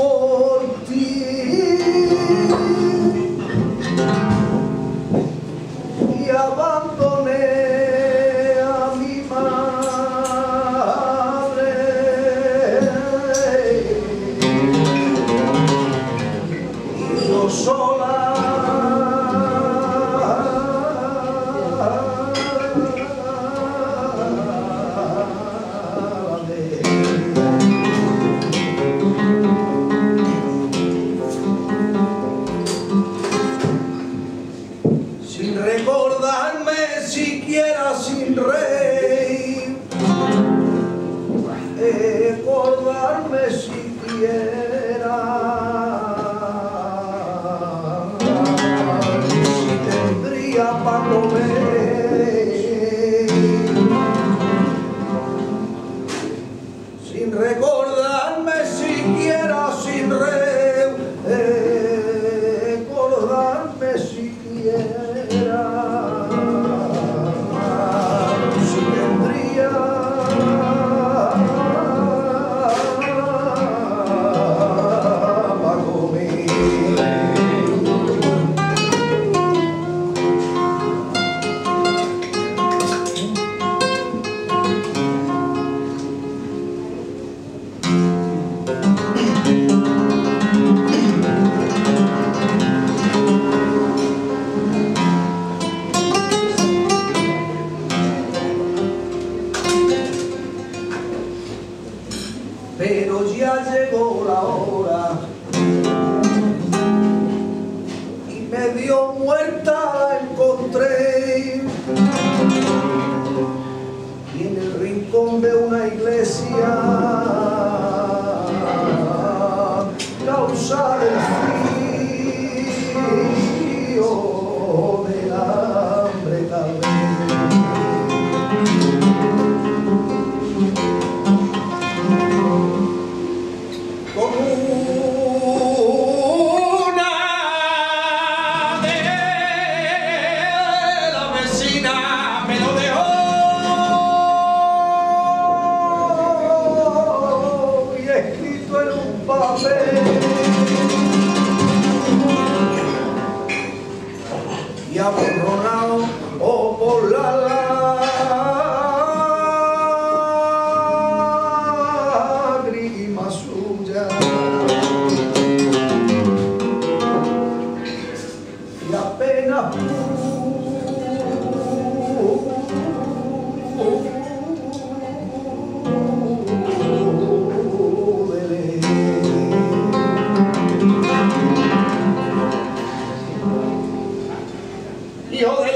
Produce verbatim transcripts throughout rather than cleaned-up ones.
por ti y abandoné a mi madre y yo sola sin recordarme siquiera sin rey, recordarme siquiera si tendría para comer, sin recordarme siquiera sin rey, recordarme siquiera si tendría para comer. Pero ya llegó la hora y medio muerta la encontré y en el rincón de una iglesia causa del frío del hambre tal vez. Y aborronado oh, por la lágrima suya y apenas pude leer. Hijo de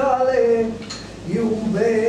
sale y un beso